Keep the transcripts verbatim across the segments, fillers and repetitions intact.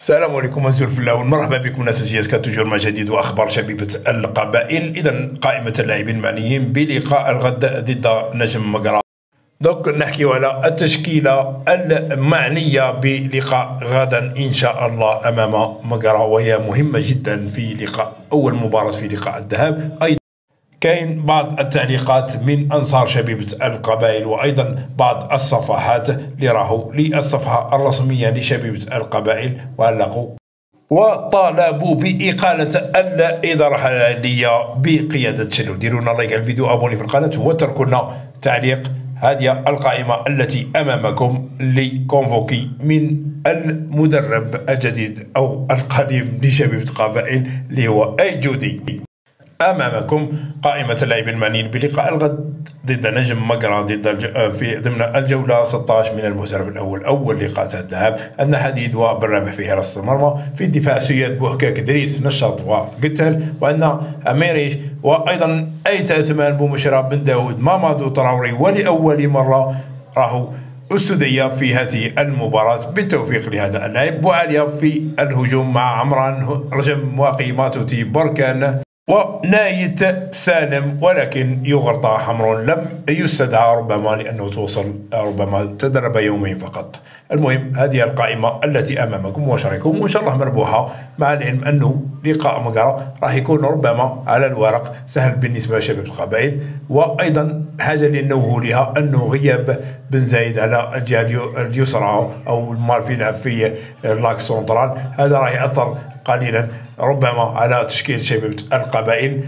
السلام عليكم أزول في الله ومرحبا بكم ناس الجياس كتوجور مع جديد واخبار شبيبه القبائل. اذا قائمه اللاعبين المعنيين بلقاء الغد ضد نجم مقرا. دوك نحكيو على التشكيله المعنيه بلقاء غدا ان شاء الله امام مقرا، وهي مهمه جدا في لقاء اول مباراه في لقاء الذهاب. ايضا كاين بعض التعليقات من انصار شبيبه القبائل وايضا بعض الصفحات اللي راهو للصفحه الرسميه لشبيبه القبائل وعلقوا وطالبوا بإقالة الإدارة الحالية بقيادة شلو. ديروا لنا لايك على الفيديو، ابوني في القناة واتركوا لنا تعليق. هذه القائمة التي أمامكم لكونفوكي من المدرب الجديد أو القديم لشبيبة القبائل اللي هو أيجودي. امامكم قائمه اللاعبين المعنيين بلقاء الغد ضد نجم مقرا ضد الج... في ضمن الجوله ستة عشر من المحترف الاول. اول لقاء تاع الذهاب عندنا حديد وبالرابح في حراسه المرمى، في الدفاع سياد بوحكاك دريس نشاط وقتال، وعندنا اميريش وايضا ايت عثمان بومشرا بن داود مامادو تراوري، ولاول مره راهو السودية في هذه المباراة بالتوفيق لهذا اللاعب. وعالية في الهجوم مع عمران رجم واقي ماتوتي بركان ونايت سالم، ولكن يغرطى حمر لم يستدعى ربما لأنه توصل ربما تدرب يومين فقط. المهم هذه القائمة التي أمامكم وشارككم وإن شاء الله مربوحة، مع العلم أنه لقاء مقرا راح يكون ربما على الورق سهل بالنسبة لشباب القبائل. وأيضا حاجة اللي ننوه لها أنه غياب بن زايد على الجهة اليسرى أو المال يلعب في لاك سونترال، هذا راح يأثر قليلا ربما على تشكيل شبيبة القبائل،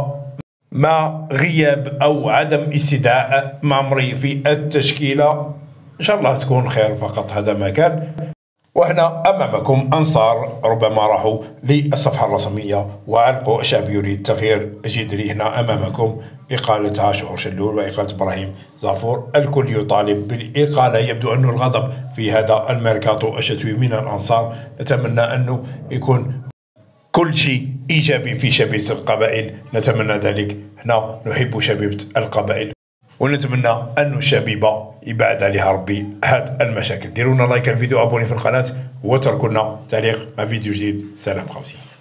ومع غياب أو عدم استدعاء معمري في التشكيلة إن شاء الله تكون خير فقط. هذا ما كان. وهنا أمامكم أنصار ربما راحوا للصفحة الرسمية وعلقوا الشعب يريد تغيير جذري. هنا أمامكم إقالة عاشور شلول وإقالة إبراهيم زافور، الكل يطالب بالإقالة. يبدو أن الغضب في هذا الميركاتو الشتوي من الأنصار. نتمنى أنه يكون كل شيء إيجابي في شبيبة القبائل، نتمنى ذلك. هنا نحب شبيبة القبائل ونتمنى أن الشبيبة يبعد عليها ربي هاد المشاكل. ديروا لنا لايك الفيديو، ابوني في القناة وتركوا لنا تعليق مع فيديو جديد. سلام خوتي.